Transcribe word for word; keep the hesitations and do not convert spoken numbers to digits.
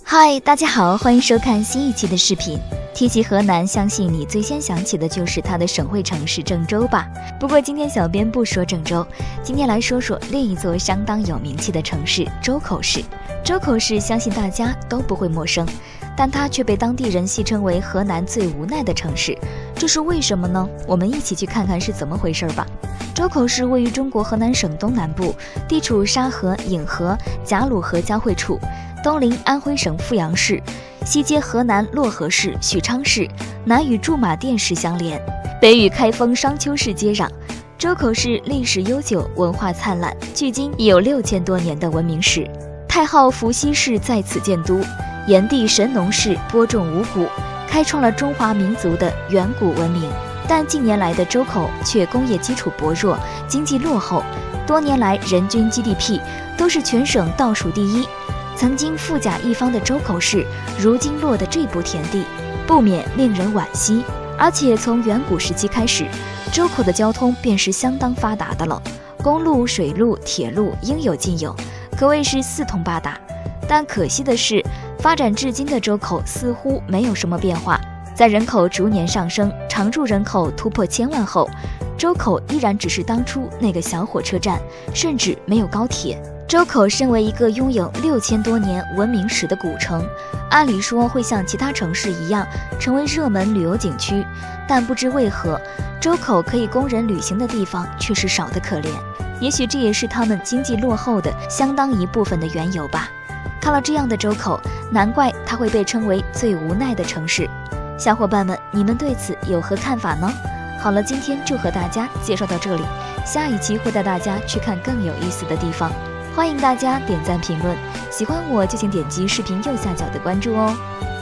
嗨，大家好，欢迎收看新一期的视频。提起河南，相信你最先想起的就是它的省会城市郑州吧。不过今天小编不说郑州，今天来说说另一座相当有名气的城市周口市。周口市相信大家都不会陌生，但它却被当地人戏称为河南最无奈的城市，这是为什么呢？我们一起去看看是怎么回事吧。周口市位于中国河南省东南部，地处沙河、颍河、贾鲁河交汇处，东临安徽省阜阳市，西接河南漯河市、许昌市，南与驻马店市相连，北与开封商丘市接壤。周口市历史悠久，文化灿烂，距今已有六千多年的文明史。太昊伏羲氏在此建都，炎帝神农氏播种五谷，开创了中华民族的远古文明。但近年来的周口却工业基础薄弱，经济落后，多年来人均 G D P 都是全省倒数第一。曾经富甲一方的周口市，如今落得这步田地，不免令人惋惜。而且从远古时期开始，周口的交通便是相当发达的了，公路、水路、铁路应有尽有，可谓是四通八达。但可惜的是，发展至今的周口似乎没有什么变化。在人口逐年上升，常住人口突破千万后，周口依然只是当初那个小火车站，甚至没有高铁。周口身为一个拥有六千多年文明史的古城，按理说会像其他城市一样成为热门旅游景区，但不知为何，周口可以供人旅行的地方却是少得可怜。也许这也是他们经济落后的相当一部分的缘由吧。看了这样的周口，难怪它会被称为最无奈的城市。小伙伴们，你们对此有何看法呢？好了，今天就和大家介绍到这里，下一期会带大家去看更有意思的地方。欢迎大家点赞评论，喜欢我就请点击视频右下角的关注哦。